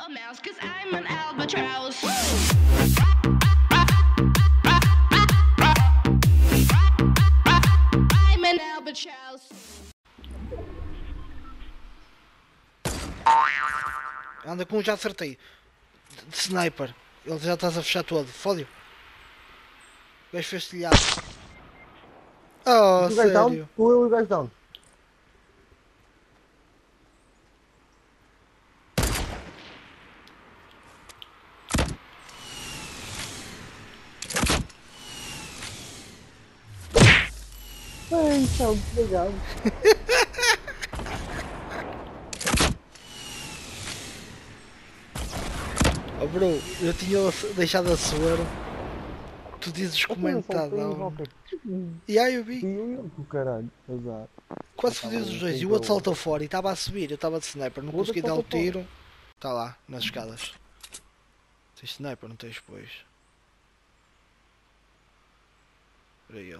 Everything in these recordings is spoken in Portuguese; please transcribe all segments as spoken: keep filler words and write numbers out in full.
a mouse, 'cause I'm an albatross. I'm an albatross. Anda com um, já acertei. De sniper. Ele já estás a fechar todo. Fódio. O gajo fez telhado. Oh, Tu gajo down? sério. Tu eu e o gajo down. Ai, tchau, desligado. Oh, bro, eu tinha deixado a suar. Tu dizes comentadão. E aí eu vi. E eu, o caralho, azar. Quase fodidos os dois. E o outro saltou fora e estava a subir. Eu estava de sniper, não consegui dar o tiro. Está lá, nas escadas. Tens sniper, não tens depois. Para ele.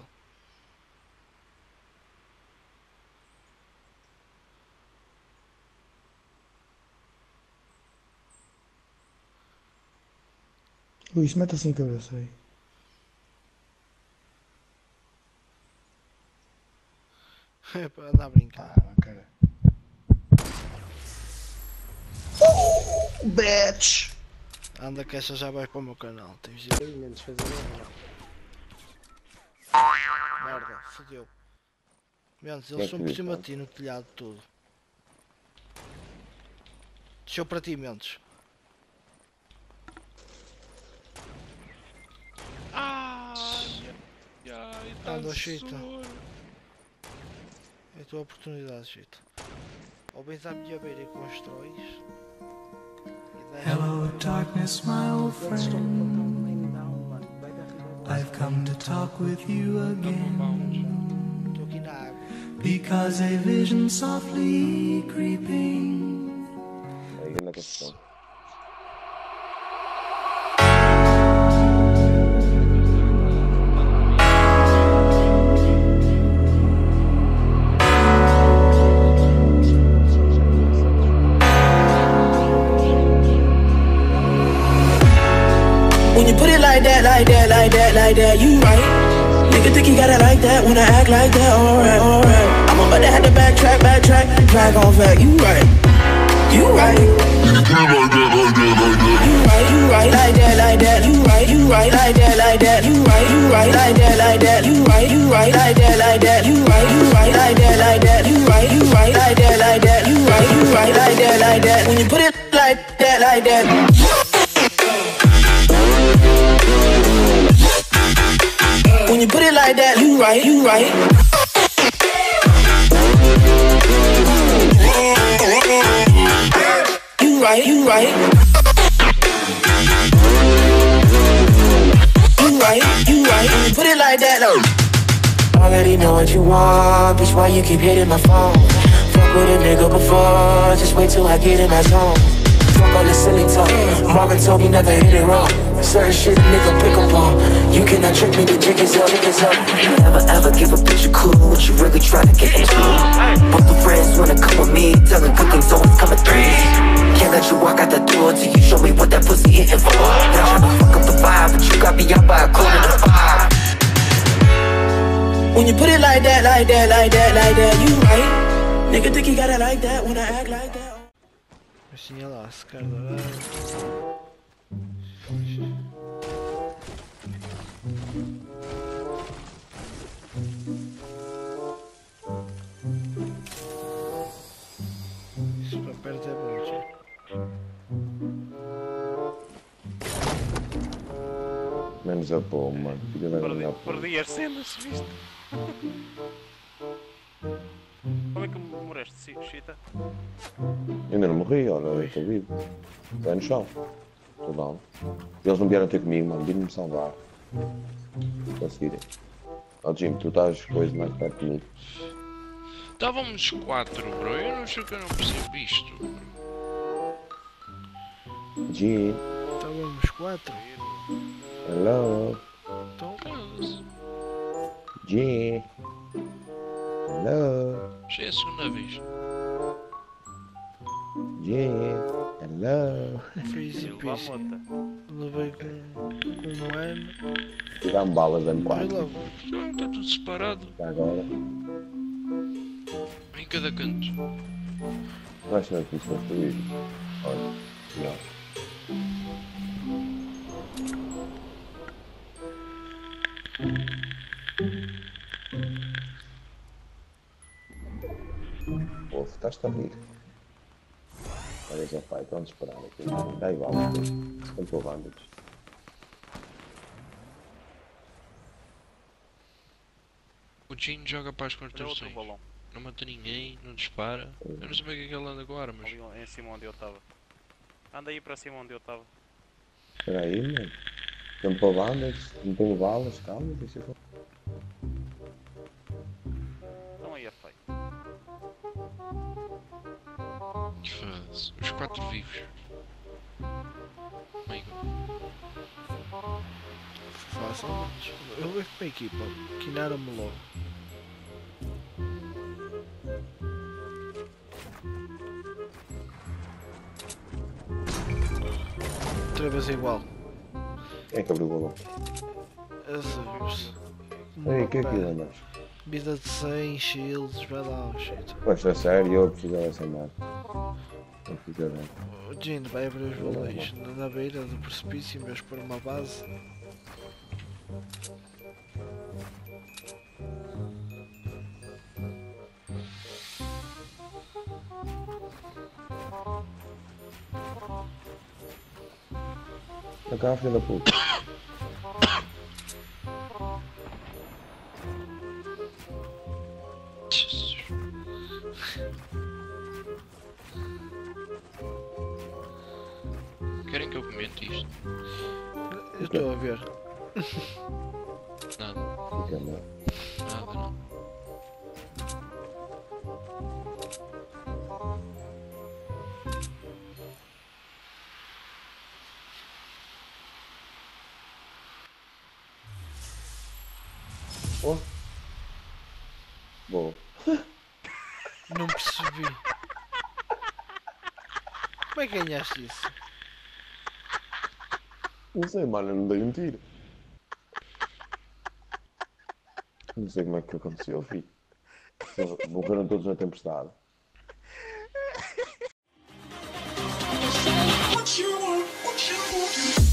Luís, mete assim a cabeça aí. É para andar a brincar. Ah, cara. Uh, bitch! Anda que essa já vai para o meu canal. Tens de ir. Menos fazer nada. Merda, fodeu. Menos, eles estão por cima de ti no telhado tudo. Desceu para ti, Mendes. Ai, ai, tá Anda, Chita. suor. É a tua oportunidade, Chita. Ou bens à minha beira e constróis. Hello, darkness, my old friend. I've come to talk with you again. Estou aqui na água. Because a vision softly creeping. Aí na questão. When you put it like that, like that, like that, like that, you right. Nigga think you got it like that, wanna act like that, alright, alright. I'm about to have to backtrack, backtrack, drag on fact, you right. You right. You right, you right, like that, like that, you right, you right, like that, like that, you right, you right, like that, like that, you right, you right, like that, like that, you right, you right, like that, like that, you right, you right, like that, like that, you right, you right, like that, like that. When you put it like that, like that. When you put it like that, you right, you right. You right, you right. You right, you right. When you put it like that, though. Already know what you want, bitch, why you keep hitting my phone? Fuck with a nigga before, just wait till I get in my zone. Fuck all this silly talk, Marvin told me never hit it wrong. Certain shit a nigga pick up on. You cannot trick me, the jig is up, jig is up. You never ever give a bitch a clue what you really try to get into. Both the friends wanna come with me, telling good things always come at three. Can't let you walk out the door till you show me what that pussy hitting for. Now tryna fuck up the vibe, but you got me out by a quarter to five. When you put it like that, like that, like that, like that, you right. Nigga think you got it like that, wanna act like that. Assim é lá, se quer dourar. Isso para perto é bom, tio. Menos a pô, mano. Fica bem Perdi, melhor, pô. perdi as cenas, viste? Como é que morreste, Chita? Ainda não morri, olha, eu estou vivo. Estou no chão. Estou down. Eles não vieram ter comigo, mano. Vim-me salvar. Conseguirem. Ó, Jim, tu estás coisa mais perto de mim. Estávamos quatro, bro. Eu não sei que eu não percebo isto. Jim. Estávamos quatro. Hello. Então, mas... Jim. Hello. Já é a segunda vez. Jim. Hello. Freezy Leva a peasy. mota. Levei com, com um ano. E dá-me balas M Vai quatro. logo. Não, está tudo separado. Já agora. Em cada canto. Nós não aqui construído. Olha. Não. Wolf, estás-te a rir. Olha já, pai, estão a esperar aqui. Dá igual. Estão por bandas. O Jin joga para as Olha outro construções. balão. Não mata ninguém, não dispara. Eu não sei bem o que é que ele anda com armas. Ali em cima onde eu estava. Anda aí para cima onde eu estava. Espera aí, mano. Estão por bandas. Não tenho balas. Calma, deixa eu... Então aí é feio. Foda-se. Os quatro vivos. My God. Facilmente. Eu levo para a equipa. Quinaram-me logo. Outra vez igual. Quem é que abriu o balão? Esses. Ei, o que é aquilo, Andrés? Vida de cem, shields, vai lá, oh shit. Pois, é sério, eu preciso dessa merda. Eu preciso dessa. O Jin vai abrir os balões na beira do precipício em vez de pôr uma base. Tá cá, filha da puta. Jesus. Querem que eu comente isto? Eu estou a ver. Nada, Fica, não. nada, não. Oh. Boa. Não percebi. Como é que ganhaste isso? Não sei, mano, eu não dei um tiro. Não sei como é que aconteceu, filho. Morreram todos na tempestade. What you want, what you want.